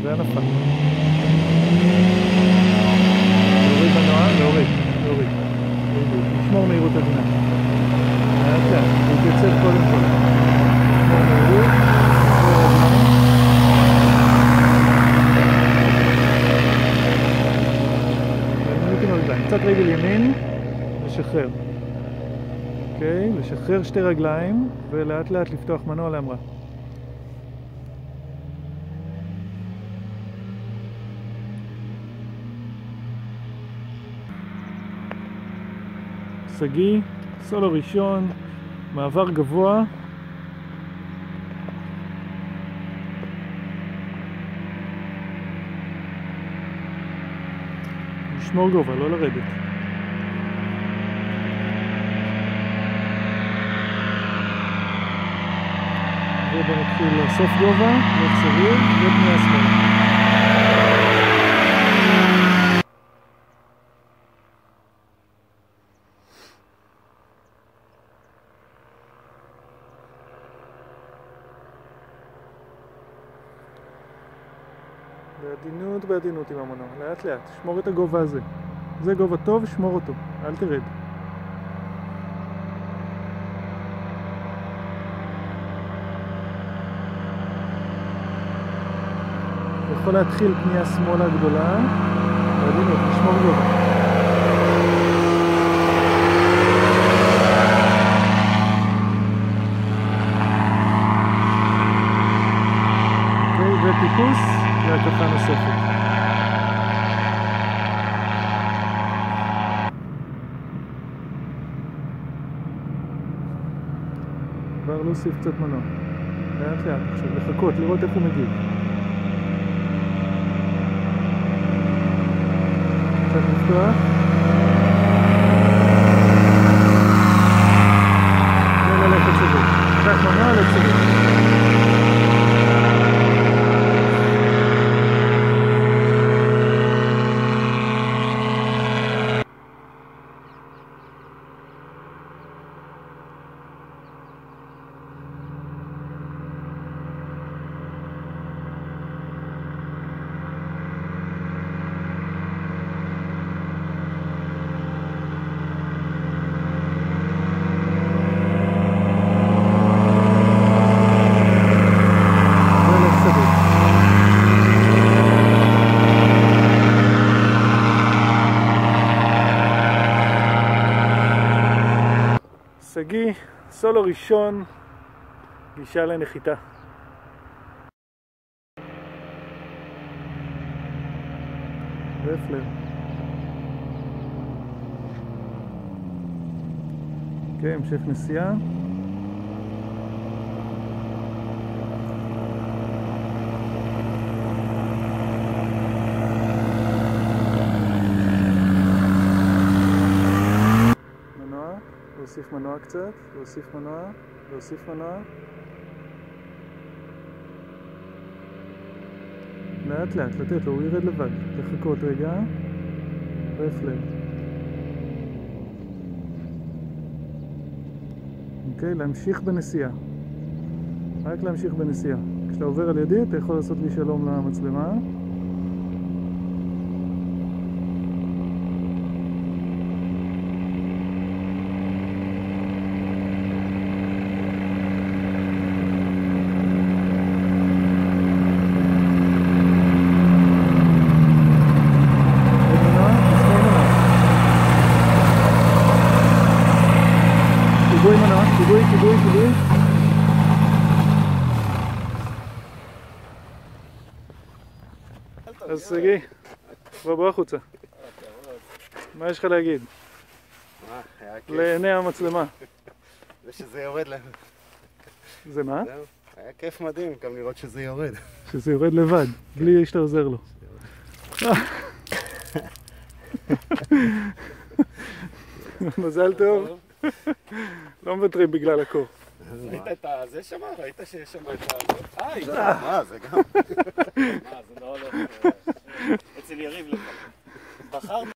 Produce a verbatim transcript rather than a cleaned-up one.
זה היה נפל. להוריד מנוע, להוריד, להוריד. לשמור מהירות עדינה. לאט לאט, להתייצב קודם כל. לשמור מהירות, לשמור עדינה. קצת רגל ימין, לשחרר. אוקיי, לשחרר שתי רגליים ולאט לאט לפתוח מנוע להמראה. סגי, סולו ראשון, מעבר גבוה. לשמור גובה, לא לרדת. ובוא נתחיל לאסוף גובה, לא סביר, ופנייה שמאלה. בעדינות, בעדינות עם המנוע, לאט לאט, שמור את הגובה הזה. זה גובה טוב, שמור אותו, אל תרד. יכול להתחיל פנייה שמאלה גדולה, בעדינות, לשמור גובה. אוקיי, וטיפוס. והקפה נוספת. כבר להוסיף קצת מנוע. לאט לאט עכשיו, לחכות, לראות איך הוא מגיב. קצת לפתוח. וללכת סיבוב. קח מנוע לסיבוב. סגי, סולו ראשון, גישה לנחיתה. רפלר. אוקיי, המשך נסיעה. להוסיף מנוע קצת, להוסיף מנוע, להוסיף מנוע. לאט לאט, לתת לו, הוא ירד לבד. לחכות רגע. רפלר. אוקיי, להמשיך בנסיעה. רק להמשיך בנסיעה. כשאתה עובר על ידי, אתה יכול לעשות לי שלום למצלמה. כיבוי מנוע, כיבוי, כיבוי, כיבוי. אז סגי, בוא בוא החוצה. מה יש לך להגיד? לעיני המצלמה. זה שזה יורד להם. זה מה? היה כיף מדהים גם לראות שזה יורד. שזה יורד לבד, בלי שאתה עוזר לו. מזל טוב. לא מוותרים בגלל הקור. ראית את זה שם? ראית שיש שם את זה? אה, איזה, מה זה גם? מה, זה לא הולך. אצל יריב לפעמים. בחר